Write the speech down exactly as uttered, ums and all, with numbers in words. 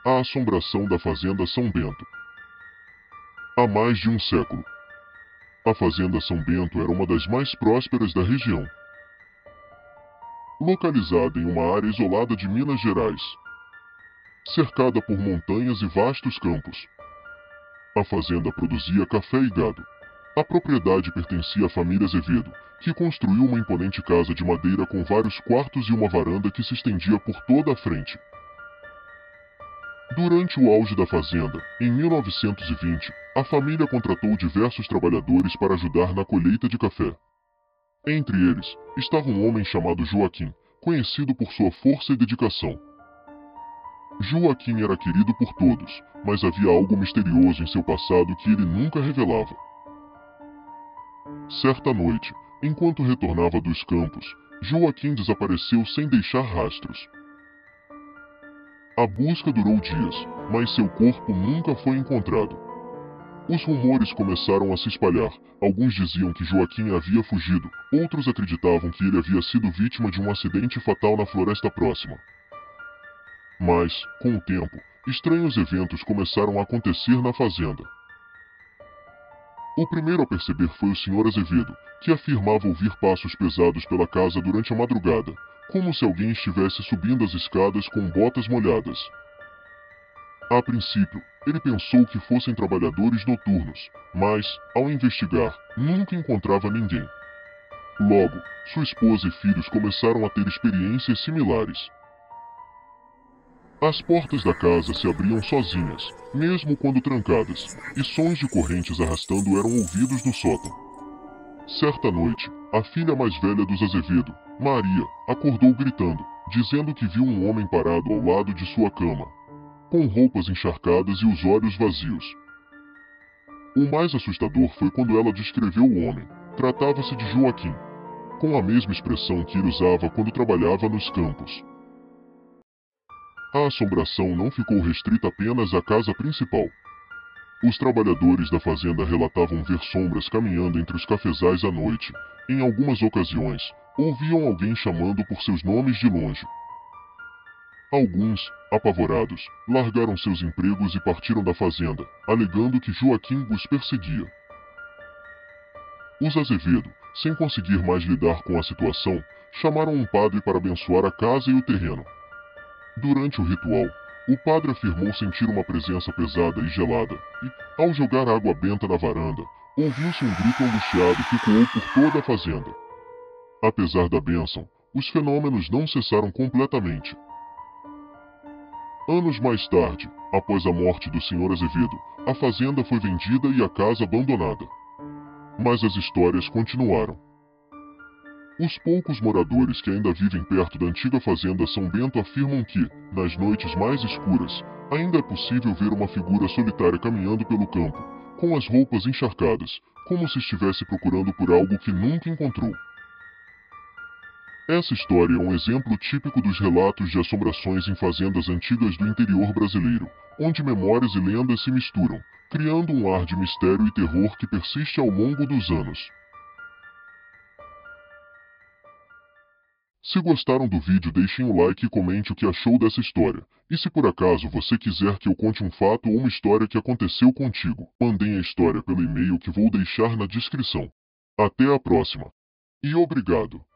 A assombração da Fazenda São Bento. Há mais de um século, a Fazenda São Bento era uma das mais prósperas da região. Localizada em uma área isolada de Minas Gerais, cercada por montanhas e vastos campos, a fazenda produzia café e gado. A propriedade pertencia à família Azevedo, que construiu uma imponente casa de madeira com vários quartos e uma varanda que se estendia por toda a frente. Durante o auge da fazenda, em mil novecentos e vinte, a família contratou diversos trabalhadores para ajudar na colheita de café. Entre eles, estava um homem chamado Joaquim, conhecido por sua força e dedicação. Joaquim era querido por todos, mas havia algo misterioso em seu passado que ele nunca revelava. Certa noite, enquanto retornava dos campos, Joaquim desapareceu sem deixar rastros. A busca durou dias, mas seu corpo nunca foi encontrado. Os rumores começaram a se espalhar. Alguns diziam que Joaquim havia fugido, outros acreditavam que ele havia sido vítima de um acidente fatal na floresta próxima. Mas, com o tempo, estranhos eventos começaram a acontecer na fazenda. O primeiro a perceber foi o senhor Azevedo, que afirmava ouvir passos pesados pela casa durante a madrugada, como se alguém estivesse subindo as escadas com botas molhadas. A princípio, ele pensou que fossem trabalhadores noturnos, mas, ao investigar, nunca encontrava ninguém. Logo, sua esposa e filhos começaram a ter experiências similares. As portas da casa se abriam sozinhas, mesmo quando trancadas, e sons de correntes arrastando eram ouvidos no sótão. Certa noite, a filha mais velha dos Azevedo, Maria, acordou gritando, dizendo que viu um homem parado ao lado de sua cama, com roupas encharcadas e os olhos vazios. O mais assustador foi quando ela descreveu o homem. Tratava-se de Joaquim, com a mesma expressão que ele usava quando trabalhava nos campos. A assombração não ficou restrita apenas à casa principal. Os trabalhadores da fazenda relatavam ver sombras caminhando entre os cafezais à noite. Em algumas ocasiões, ouviam alguém chamando por seus nomes de longe. Alguns, apavorados, largaram seus empregos e partiram da fazenda, alegando que Joaquim os perseguia. Os Azevedo, sem conseguir mais lidar com a situação, chamaram um padre para abençoar a casa e o terreno. Durante o ritual, o padre afirmou sentir uma presença pesada e gelada, e, ao jogar água benta na varanda, ouviu-se um grito angustiado que ecoou por toda a fazenda. Apesar da bênção, os fenômenos não cessaram completamente. Anos mais tarde, após a morte do senhor Azevedo, a fazenda foi vendida e a casa abandonada. Mas as histórias continuaram. Os poucos moradores que ainda vivem perto da antiga fazenda São Bento afirmam que, nas noites mais escuras, ainda é possível ver uma figura solitária caminhando pelo campo, com as roupas encharcadas, como se estivesse procurando por algo que nunca encontrou. Essa história é um exemplo típico dos relatos de assombrações em fazendas antigas do interior brasileiro, onde memórias e lendas se misturam, criando um ar de mistério e terror que persiste ao longo dos anos. Se gostaram do vídeo, deixem o like e comente o que achou dessa história. E se por acaso você quiser que eu conte um fato ou uma história que aconteceu contigo, mandem a história pelo e-mail que vou deixar na descrição. Até a próxima. E obrigado!